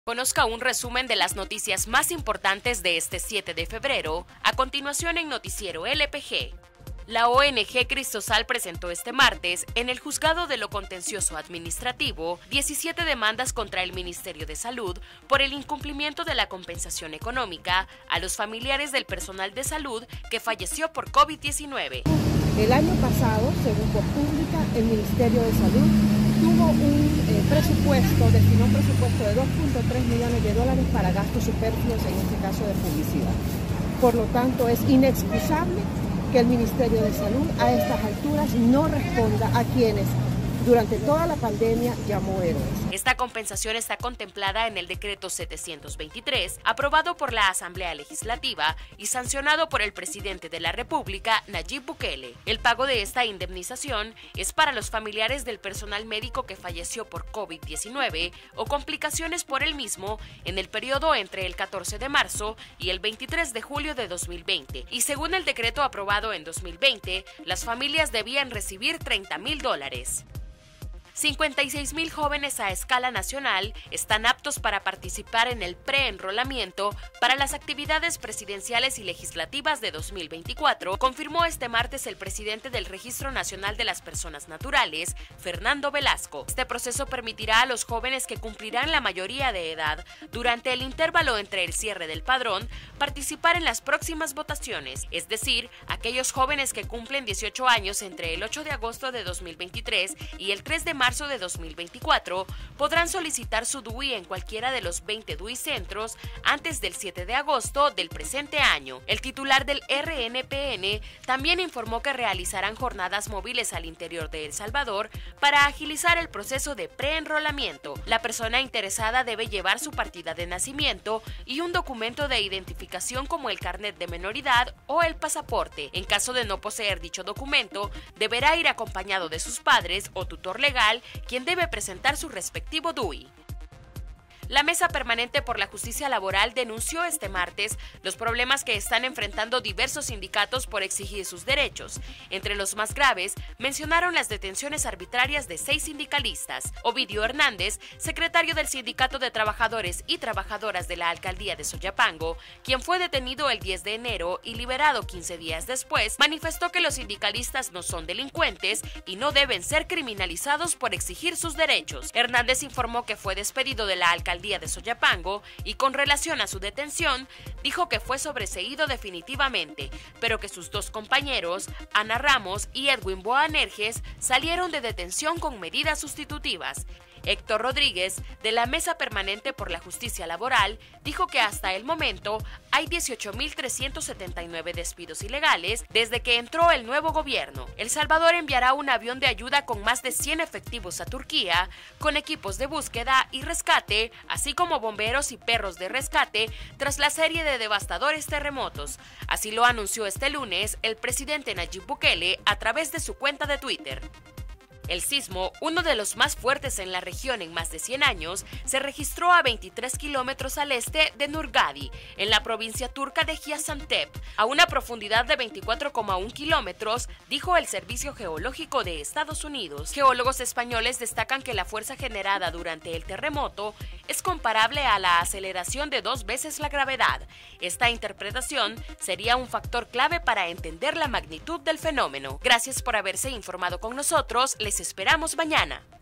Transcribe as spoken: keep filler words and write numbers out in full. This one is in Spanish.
Conozca un resumen de las noticias más importantes de este siete de febrero, a continuación en Noticiero L P G. La O N G Cristosal presentó este martes, en el Juzgado de lo Contencioso Administrativo, diecisiete demandas contra el Ministerio de Salud por el incumplimiento de la compensación económica a los familiares del personal de salud que falleció por COVID diecinueve. El año pasado, según Pública, el Ministerio de Salud tuvo un eh, presupuesto, destinó un presupuesto de dos punto tres millones de dólares para gastos superfluos, en este caso de publicidad. Por lo tanto, es inexcusable que el Ministerio de Salud a estas alturas no responda a quienes durante toda la pandemia llamó héroes. Esta compensación está contemplada en el decreto setecientos veintitrés, aprobado por la Asamblea Legislativa y sancionado por el presidente de la República, Nayib Bukele. El pago de esta indemnización es para los familiares del personal médico que falleció por COVID diecinueve o complicaciones por el mismo en el periodo entre el catorce de marzo y el veintitrés de julio de dos mil veinte. Y según el decreto aprobado en dos mil veinte, las familias debían recibir treinta mil dólares. cincuenta y seis mil jóvenes a escala nacional están aptos para participar en el preenrolamiento para las actividades presidenciales y legislativas de dos mil veinticuatro, confirmó este martes el presidente del Registro Nacional de las Personas Naturales, Fernando Velasco. Este proceso permitirá a los jóvenes que cumplirán la mayoría de edad durante el intervalo entre el cierre del padrón participar en las próximas votaciones, es decir, aquellos jóvenes que cumplen dieciocho años entre el ocho de agosto de dos mil veintitrés y el tres de marzo de dos mil veinticuatro podrán solicitar su D U I en cualquiera de los veinte D U I centros antes del siete de agosto del presente año. El titular del R N P N también informó que realizarán jornadas móviles al interior de El Salvador para agilizar el proceso de preenrolamiento. La persona interesada debe llevar su partida de nacimiento y un documento de identificación como el carnet de menoridad o el pasaporte. En caso de no poseer dicho documento, deberá ir acompañado de sus padres o tutor legal, quien debe presentar su respectivo D U I. La Mesa Permanente por la Justicia Laboral denunció este martes los problemas que están enfrentando diversos sindicatos por exigir sus derechos. Entre los más graves, mencionaron las detenciones arbitrarias de seis sindicalistas. Ovidio Hernández, secretario del Sindicato de Trabajadores y Trabajadoras de la Alcaldía de Soyapango, quien fue detenido el diez de enero y liberado quince días después, manifestó que los sindicalistas no son delincuentes y no deben ser criminalizados por exigir sus derechos. Hernández informó que fue despedido de la Alcaldía de Soyapango y con relación a su detención, dijo que fue sobreseído definitivamente, pero que sus dos compañeros, Ana Ramos y Edwin Boanerges, salieron de detención con medidas sustitutivas. Héctor Rodríguez, de la Mesa Permanente por la Justicia Laboral, dijo que hasta el momento hay dieciocho mil trescientos setenta y nueve despidos ilegales desde que entró el nuevo gobierno. El Salvador enviará un avión de ayuda con más de cien efectivos a Turquía, con equipos de búsqueda y rescate, así como bomberos y perros de rescate, tras la serie de devastadores terremotos. Así lo anunció este lunes el presidente Nayib Bukele a través de su cuenta de Twitter. El sismo, uno de los más fuertes en la región en más de cien años, se registró a veintitrés kilómetros al este de Nurgadi, en la provincia turca de Gaziantep, a una profundidad de veinticuatro coma uno kilómetros, dijo el Servicio Geológico de Estados Unidos. Geólogos españoles destacan que la fuerza generada durante el terremoto es comparable a la aceleración de dos veces la gravedad. Esta interpretación sería un factor clave para entender la magnitud del fenómeno. Gracias por haberse informado con nosotros. Les esperamos mañana.